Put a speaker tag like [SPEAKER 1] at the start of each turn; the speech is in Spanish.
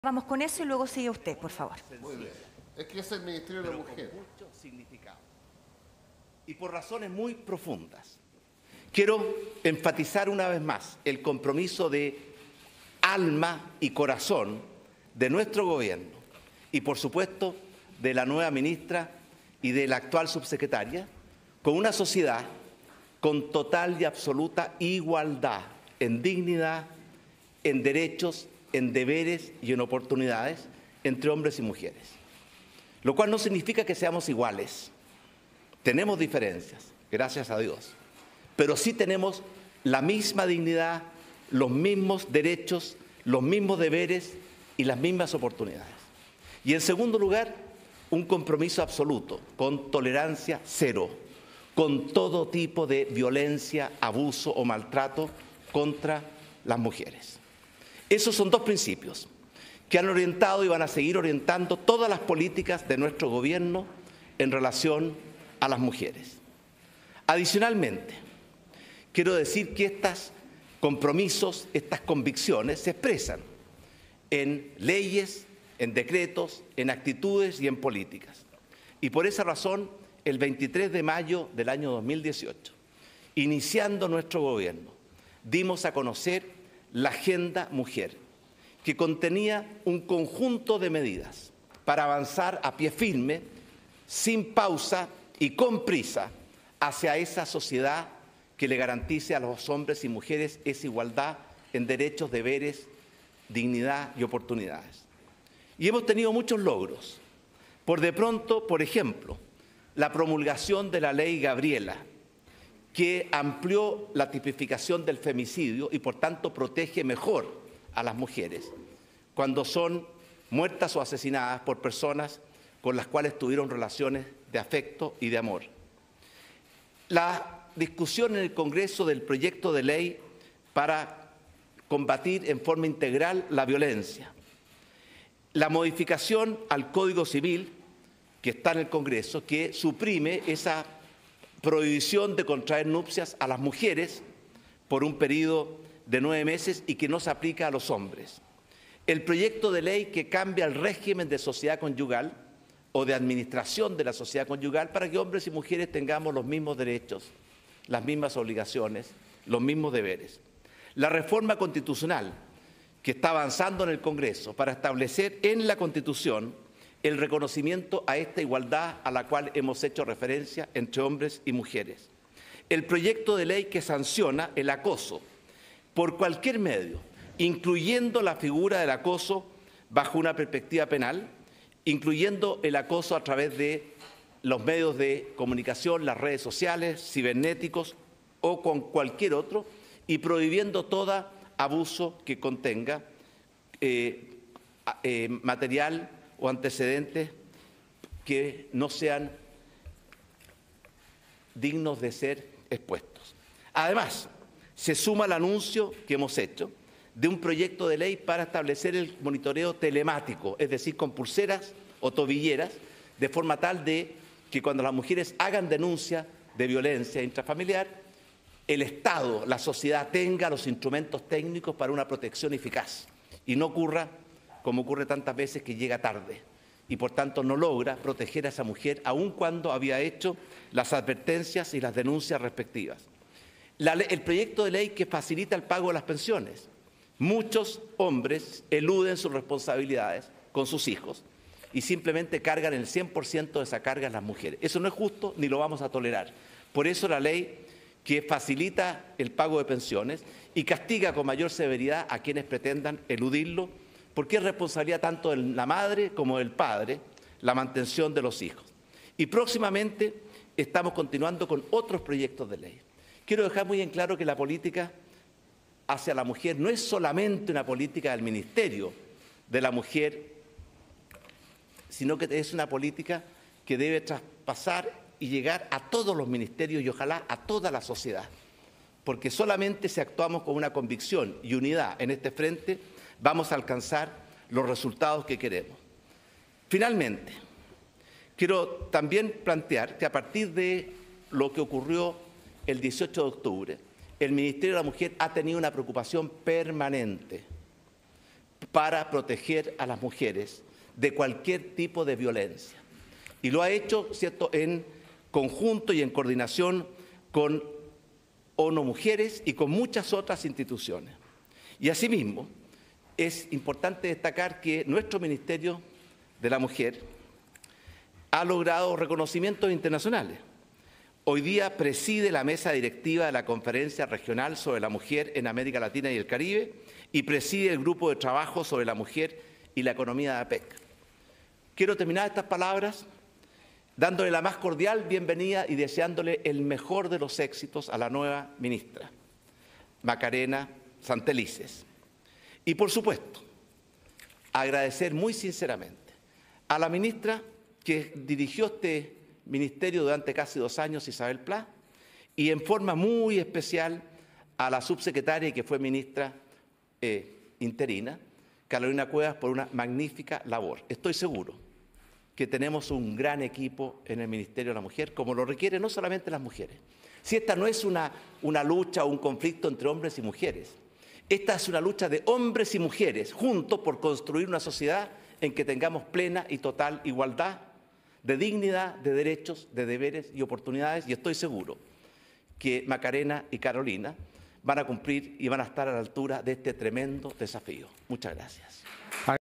[SPEAKER 1] Vamos con eso y luego sigue usted, por favor.
[SPEAKER 2] Muy bien. Es que es el Ministerio de la Mujer.
[SPEAKER 3] Con mucho significado. Y por razones muy profundas. Quiero enfatizar una vez más el compromiso de alma y corazón de nuestro gobierno y, por supuesto, de la nueva ministra y de la actual subsecretaria, con una sociedad con total y absoluta igualdad en dignidad, en derechos, en deberes y en oportunidades entre hombres y mujeres. Lo cual no significa que seamos iguales. Tenemos diferencias, gracias a Dios, pero sí tenemos la misma dignidad, los mismos derechos, los mismos deberes y las mismas oportunidades. Y en segundo lugar, un compromiso absoluto con tolerancia cero, con todo tipo de violencia, abuso o maltrato contra las mujeres. Esos son dos principios que han orientado y van a seguir orientando todas las políticas de nuestro gobierno en relación a las mujeres. Adicionalmente, quiero decir que estos compromisos, estas convicciones se expresan en leyes, en decretos, en actitudes y en políticas. Y por esa razón, el 23 de mayo del año 2018, iniciando nuestro gobierno, dimos a conocer la Agenda Mujer, que contenía un conjunto de medidas para avanzar a pie firme, sin pausa y con prisa hacia esa sociedad que le garantice a los hombres y mujeres esa igualdad en derechos, deberes, dignidad y oportunidades. Y hemos tenido muchos logros. Por de pronto, por ejemplo, la promulgación de la Ley Gabriela, que amplió la tipificación del femicidio y por tanto protege mejor a las mujeres cuando son muertas o asesinadas por personas con las cuales tuvieron relaciones de afecto y de amor. La discusión en el Congreso del proyecto de ley para combatir en forma integral la violencia. La modificación al Código Civil que está en el Congreso, que suprime esa prohibición de contraer nupcias a las mujeres por un periodo de 9 meses y que no se aplica a los hombres. El proyecto de ley que cambia el régimen de sociedad conyugal o de administración de la sociedad conyugal para que hombres y mujeres tengamos los mismos derechos, las mismas obligaciones, los mismos deberes. La reforma constitucional que está avanzando en el Congreso para establecer en la Constitución el reconocimiento a esta igualdad a la cual hemos hecho referencia entre hombres y mujeres. El proyecto de ley que sanciona el acoso por cualquier medio, incluyendo la figura del acoso bajo una perspectiva penal, incluyendo el acoso a través de los medios de comunicación, las redes sociales, cibernéticos o con cualquier otro, y prohibiendo todo abuso que contenga material o antecedentes que no sean dignos de ser expuestos. Además, se suma el anuncio que hemos hecho de un proyecto de ley para establecer el monitoreo telemático, es decir, con pulseras o tobilleras, de forma tal de que cuando las mujeres hagan denuncia de violencia intrafamiliar, el Estado, la sociedad tenga los instrumentos técnicos para una protección eficaz y no ocurra como ocurre tantas veces que llega tarde y por tanto no logra proteger a esa mujer aun cuando había hecho las advertencias y las denuncias respectivas. El proyecto de ley que facilita el pago de las pensiones. Muchos hombres eluden sus responsabilidades con sus hijos y simplemente cargan el 100% de esa carga en las mujeres. Eso no es justo ni lo vamos a tolerar. Por eso la ley que facilita el pago de pensiones y castiga con mayor severidad a quienes pretendan eludirlo, porque es responsabilidad tanto de la madre como del padre la mantención de los hijos. Y próximamente estamos continuando con otros proyectos de ley. Quiero dejar muy en claro que la política hacia la mujer no es solamente una política del Ministerio de la Mujer, sino que es una política que debe traspasar y llegar a todos los ministerios y ojalá a toda la sociedad. Porque solamente si actuamos con una convicción y unidad en este frente, vamos a alcanzar los resultados que queremos. Finalmente, quiero también plantear que a partir de lo que ocurrió el 18 de octubre, el Ministerio de la Mujer ha tenido una preocupación permanente para proteger a las mujeres de cualquier tipo de violencia. Y lo ha hecho, ¿cierto?, en conjunto y en coordinación con ONU Mujeres y con muchas otras instituciones. Y asimismo, es importante destacar que nuestro Ministerio de la Mujer ha logrado reconocimientos internacionales. Hoy día preside la mesa directiva de la Conferencia Regional sobre la Mujer en América Latina y el Caribe y preside el grupo de trabajo sobre la mujer y la economía de APEC. Quiero terminar estas palabras dándole la más cordial bienvenida y deseándole el mejor de los éxitos a la nueva ministra, Macarena Santelices. Y por supuesto, agradecer muy sinceramente a la ministra que dirigió este ministerio durante casi 2 años, Isabel Pla, y en forma muy especial a la subsecretaria que fue ministra interina, Carolina Cuevas, por una magnífica labor. Estoy seguro que tenemos un gran equipo en el Ministerio de la Mujer, como lo requieren no solamente las mujeres. Si esta no es una lucha o un conflicto entre hombres y mujeres, esta es una lucha de hombres y mujeres juntos por construir una sociedad en que tengamos plena y total igualdad de dignidad, de derechos, de deberes y oportunidades, y estoy seguro que Macarena y Carolina van a cumplir y van a estar a la altura de este tremendo desafío. Muchas gracias.